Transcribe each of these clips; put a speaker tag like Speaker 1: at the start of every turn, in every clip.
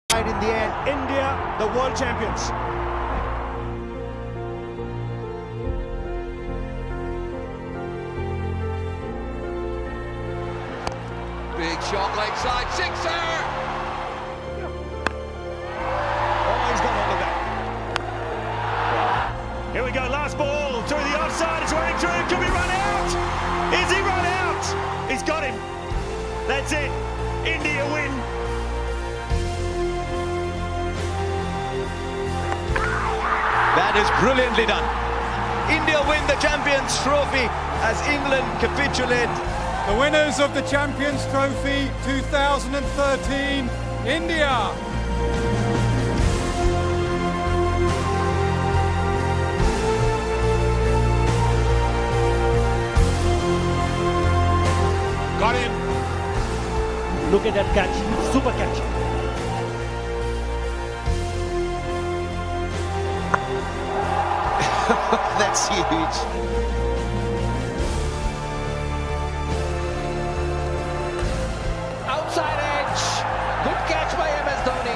Speaker 1: In the end, India, the world champions.
Speaker 2: Big shot, leg side, sixer!
Speaker 1: Oh, he's got all of that.
Speaker 3: Here we go, last ball, through the offside, it's running through, can we run out? Is he run out? He's got him. That's it, India win.
Speaker 4: That is brilliantly done. India win the Champions Trophy as England capitulate.
Speaker 5: The winners of the Champions Trophy 2013, India.
Speaker 3: Got him.
Speaker 6: Look at that catch, super catch.
Speaker 1: That's huge.
Speaker 2: Outside edge! Good catch by MS Dhoni.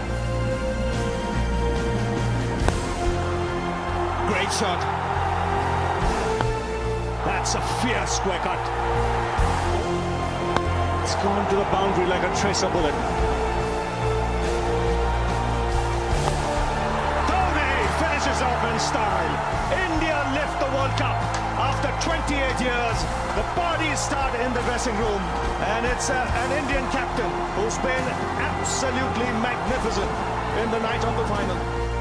Speaker 3: Great shot. That's a fierce square cut. It's gone to the boundary like a tracer bullet. Dhoni finishes off in style. India lift the World Cup. After 28 years, the parties start in the dressing room. And it's an Indian captain who's been absolutely magnificent in the night of the final.